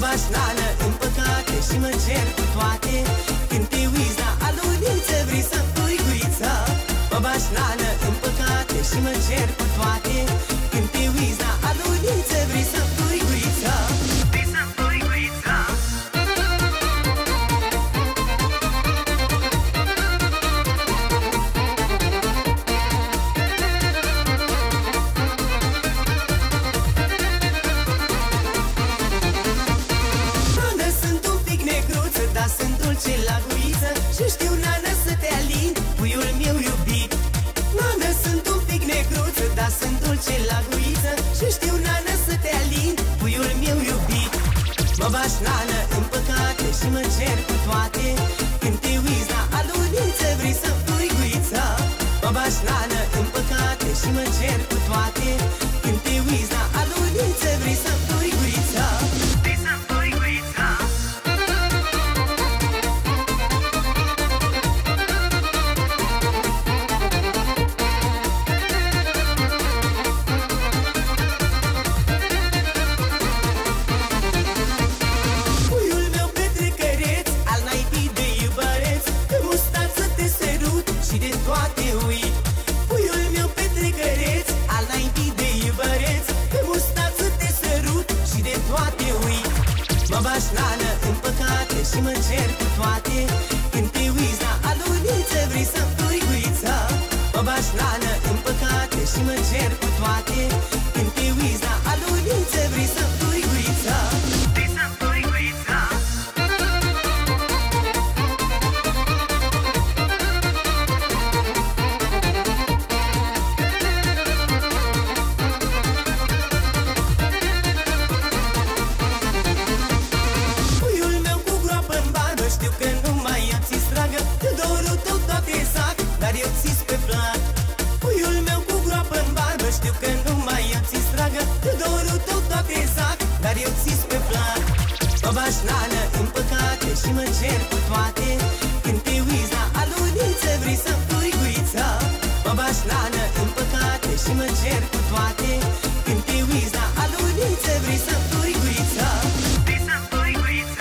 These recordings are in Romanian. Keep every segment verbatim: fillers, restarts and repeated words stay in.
bași nană în păcate și mă cer cu toate. Când te uiți la aluniță, vrei să-mi pui guiță. Mă bași nană în păcate și mă cer cu toate. Când te uiți la aluniță, vrei să-mi pui guiță. Vrei să-mi pui guiță. Dar sunt dulce la guiță și știu, nană, să te alin, puiul meu iubit. Nană, sunt un pic negruță, dar sunt dulce la guiță și știu, nană, să te alin, puiul meu iubit. Mă bași, nană, în păcate și mă cer cu toate. Când te uiți la aluniță, vrei să-mi pui guiță. Mă bași, nană, în păcate și mă cer cu toate. Când te uiți la aluniță, vrei să-mi pui guiță. Vrei să-mi pui guiță. Și de toate uit. Puiul meu petrecăreț, al naintii de iubăreț, pe mustat să te sărut și de toate uit. Mă bași, nană, în păcate și mă cer cu toate. Când te uiți la aluniță, vrei să-mi pui guiță. Mă bași, nană, în păcate și mă cer cu toate. Când te uiți la aluniță, vrei să-mi pui guiță. Vrei să-mi pui guiță. Știu că nu mai am ți stragă, că dorul tău toate zac, dar eu ți-s pe plac. Puiul meu cu groapă-n barbă, știu că nu mai am ți stragă, că dorul tău toate zac, dar eu ți-s pe plac. Mă bași, nană, în păcate și mă cer cu toate. Când te uiți la aluniță, vrei să-mi pui guiță. Mă bași, nană, în păcate și mă cer cu toate. Când te uiți la aluniță, vrei să-mi pui guiță. Vrei să-mi pui guiță.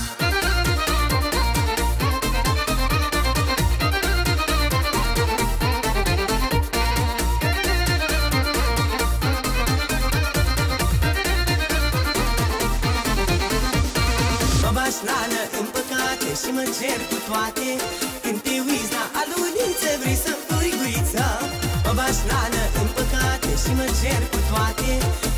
Mă bași, nană, în păcate și mă cer cu toate. Când te uiți la aluniță, vrei să-mi pui guiță. Mă bași, nană, în păcate și mă cer cu toate.